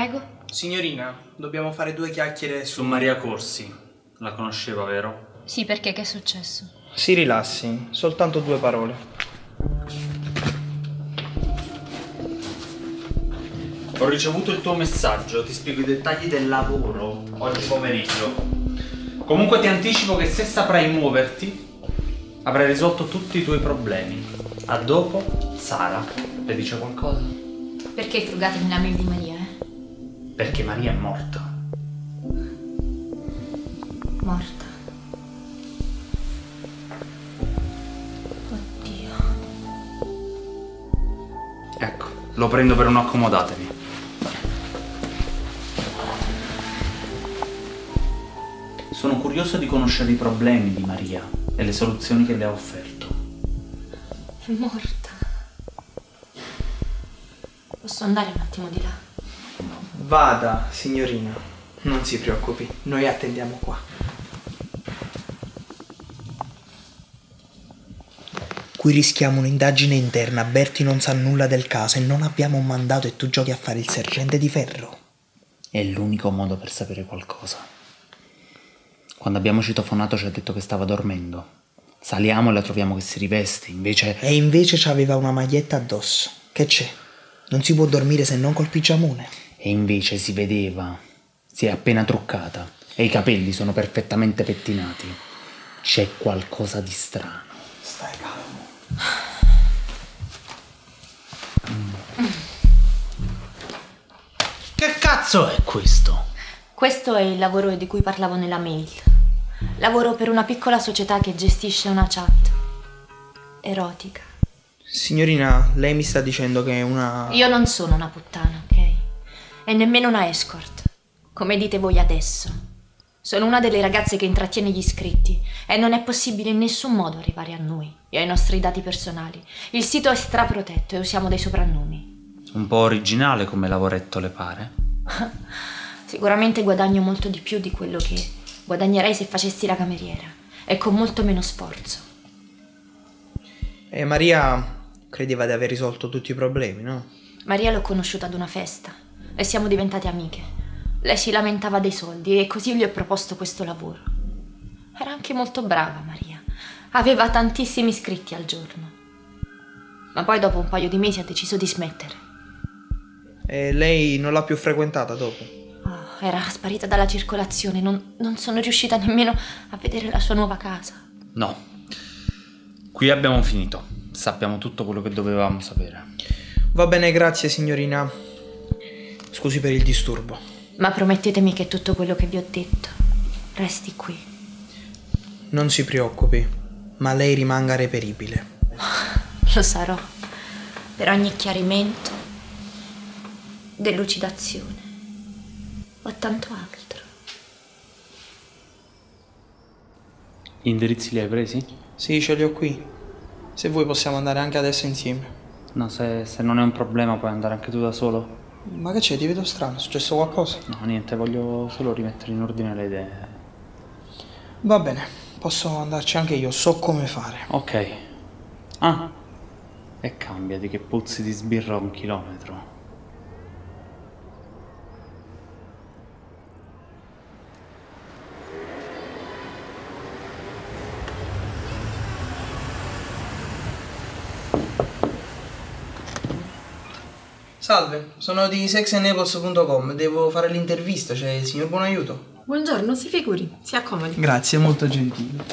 Prego? Signorina, dobbiamo fare 2 chiacchiere su Maria Corsi. La conosceva, vero? Sì, perché? Che è successo? Si rilassi, soltanto 2 parole. Ho ricevuto il tuo messaggio, ti spiego i dettagli del lavoro oggi pomeriggio. Comunque ti anticipo che se saprai muoverti avrai risolto tutti i tuoi problemi. A dopo, Sara. Le dice qualcosa? Perché frugatemi la mail di Maria, Perché Maria è morta. Morta. Oddio. Ecco, lo prendo per un accomodatevi. Sono curioso di conoscere i problemi di Maria e le soluzioni che le ha offerto. È morta. Posso andare un attimo di là? Vada, signorina. Non si preoccupi, noi attendiamo qua. Qui rischiamo un'indagine interna. Berti non sa nulla del caso e non abbiamo un mandato e tu giochi a fare il sergente di ferro. È l'unico modo per sapere qualcosa. Quando abbiamo citofonato ci ha detto che stava dormendo. Saliamo e la troviamo che si riveste, invece... E invece c'aveva una maglietta addosso. Che c'è? Non si può dormire se non col pigiamone. E invece si vedeva, si è appena truccata e i capelli sono perfettamente pettinati. C'è qualcosa di strano. Stai calmo. Che cazzo è questo? Questo è il lavoro di cui parlavo nella mail. Lavoro per una piccola società che gestisce una chat erotica. Signorina, lei mi sta dicendo che è una... Io non sono una puttana, ok? E nemmeno una escort, come dite voi adesso. Sono una delle ragazze che intrattiene gli iscritti e non è possibile in nessun modo arrivare a noi e ai nostri dati personali. Il sito è straprotetto e usiamo dei soprannomi. Un po' originale come lavoretto, le pare? Sicuramente guadagno molto di più di quello che guadagnerei se facessi la cameriera e con molto meno sforzo. E Maria credeva di aver risolto tutti i problemi, no? Maria l'ho conosciuta ad una festa e siamo diventate amiche. Lei si lamentava dei soldi e così gli ho proposto questo lavoro. Era anche molto brava Maria. Aveva tantissimi iscritti al giorno. Ma poi dopo un paio di mesi ha deciso di smettere. E lei non l'ha più frequentata dopo? Oh, era sparita dalla circolazione. Non sono riuscita nemmeno a vedere la sua nuova casa. No. Qui abbiamo finito. Sappiamo tutto quello che dovevamo sapere. Va bene, grazie signorina. Scusi per il disturbo. Ma promettetemi che tutto quello che vi ho detto resti qui. Non si preoccupi, ma lei rimanga reperibile. Lo sarò. Per ogni chiarimento, delucidazione o tanto altro. Gli indirizzi li hai presi? Sì, ce li ho qui. Se vuoi possiamo andare anche adesso insieme. No, se non è un problema puoi andare anche tu da solo. Ma che c'è? Ti vedo strano, è successo qualcosa? No, niente, voglio solo rimettere in ordine le idee. Va bene, posso andarci anche io, so come fare. Ok. Ah, e cambiati che puzzi di sbirro a 1 chilometro. Salve, sono di sexandnaples.com, devo fare l'intervista, c'è il signor Buonaiuto? Buongiorno, si figuri, si accomodi. Grazie, molto gentile.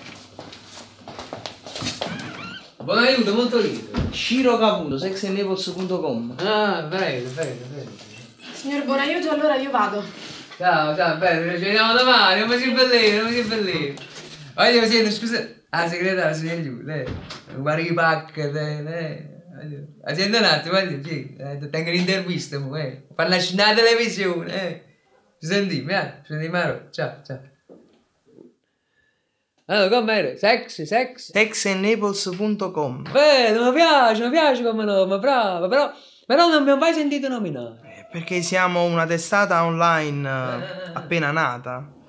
Buonaiuto, molto lieto. Ciro Caputo, sexandnaples.com. Ah, prego. Signor Buonaiuto, allora io vado. Ciao, bello, ci vediamo domani, non mi si bellino. Voglio sento, scusa. Ah, segretario, si aiuta, guarda i pacche, Senti un attimo, tengo un'intervista, parla in televisione, Ci sentiamo, ciao. Allora, com'era? Sex? Sexandnaples.com. Mi piace come nome, bravo, però non mi ho mai sentito nominare. Perché siamo una testata online appena nata.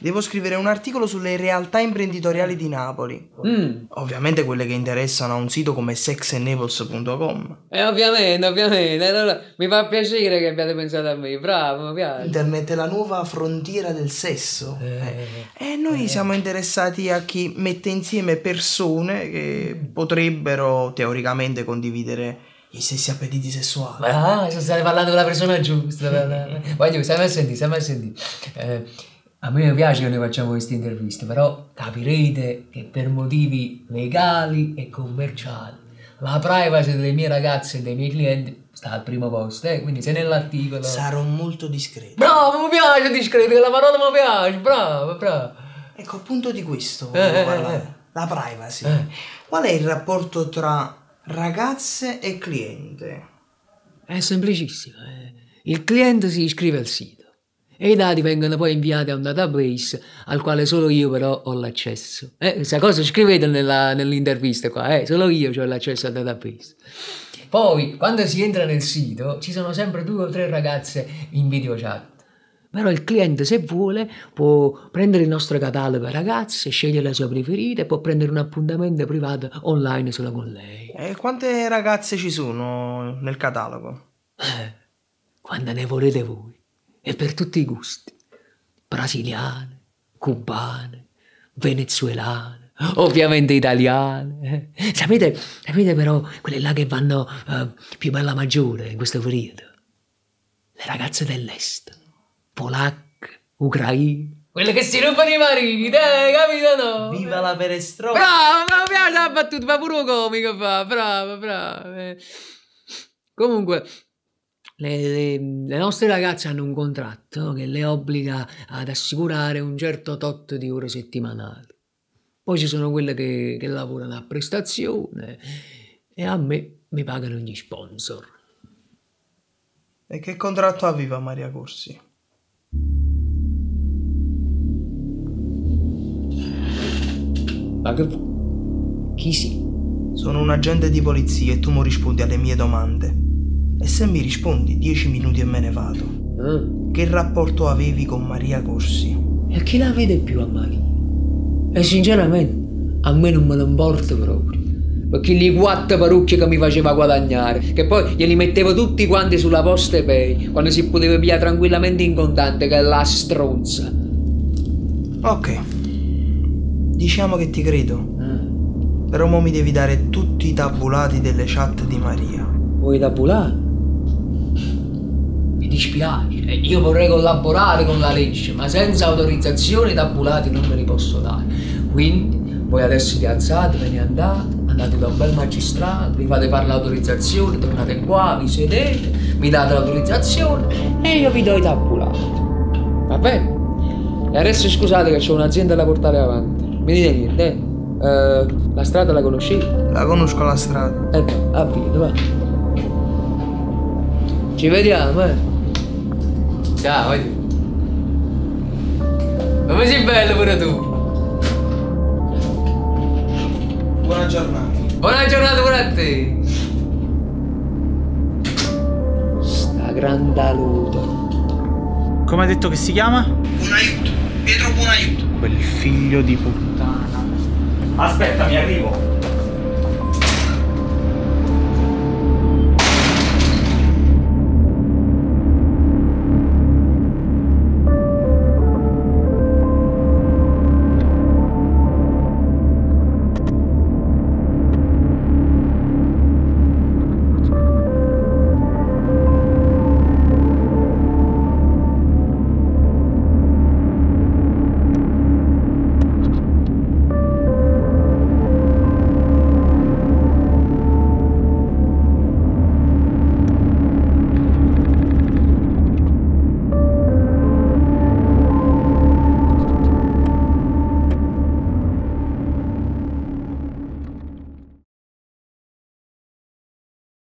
Devo scrivere un articolo sulle realtà imprenditoriali di Napoli. Ovviamente quelle che interessano a un sito come sexandnaples.com. Ovviamente. Allora, mi fa piacere che abbiate pensato a me. Bravo, mi piace. Internet è la nuova frontiera del sesso. E noi siamo interessati a chi mette insieme persone che potrebbero teoricamente condividere i stessi appetiti sessuali. State parlando con la persona giusta. Voglio, stai a sentire. A me mi piace che noi facciamo queste interviste, però capirete che per motivi legali e commerciali la privacy delle mie ragazze e dei miei clienti sta al primo posto, quindi se nell'articolo... Sarò molto discreto. Bravo, mi piace discreto, che la parola mi piace, bravo. Ecco, appunto di questo volevo parlare. La privacy. Qual è il rapporto tra ragazze e cliente? È semplicissimo. Il cliente si iscrive al sito e i dati vengono poi inviati a un database al quale solo io però ho l'accesso. Questa cosa scrivete nell'intervista qua, solo io ho l'accesso al database. Poi, quando si entra nel sito, ci sono sempre 2 o 3 ragazze in video chat. Però il cliente, se vuole, può prendere il nostro catalogo ragazze, scegliere la sua preferita e può prendere un appuntamento privato online solo con lei. E quante ragazze ci sono nel catalogo? Quando ne volete voi. E per tutti i gusti. Brasiliane, cubane, venezuelane, ovviamente italiane. Sapete però quelle là che vanno più per la maggiore in questo periodo? Le ragazze dell'est. Polacche, ucraine, quelle che si rubano i mariti, capito no? Viva la perestroika! Bravo, mi piace la battuta, fa pure comico fa, bravo. Comunque, le nostre ragazze hanno un contratto che le obbliga ad assicurare un certo tot di ore settimanali. Poi ci sono quelle che lavorano a prestazione e a me mi pagano gli sponsor. E che contratto aveva Maria Corsi? Ma che... Chi si? Sono un agente di polizia e tu mi rispondi alle mie domande. E se mi rispondi 10 minuti e me ne vado. Che rapporto avevi con Maria Corsi? E chi la vede più a Maria? E sinceramente a me non me ne importa proprio. Perché gli 4 parrucche che mi faceva guadagnare, che poi glieli mettevo tutti quanti sulla Poste Pay, quando si poteva pigliare tranquillamente in contante, che è la stronza. Ok. Diciamo che ti credo. Però mo mi devi dare tutti i tabulati delle chat di Maria. Vuoi tabulare? Mi dispiace, io vorrei collaborare con la legge, ma senza autorizzazione i tabulati non me li posso dare. Quindi voi adesso vi alzate, ve ne andate da un bel magistrato, vi fate fare l'autorizzazione, tornate qua, vi sedete, mi date l'autorizzazione e io vi do i tabulati. Va bene? E adesso scusate che c'ho un'azienda da portare avanti. Mi dite niente, la strada la conoscete? La conosco la strada. Avvito, va. Ci vediamo, Ciao, voglio. Come sei bello pure tu. Buona giornata. Buona giornata pure a te. Sta grandaluta. Come hai detto che si chiama? Buonaiuto. Pietro Buonaiuto. Quel figlio di puttana. Aspetta, mi arrivo.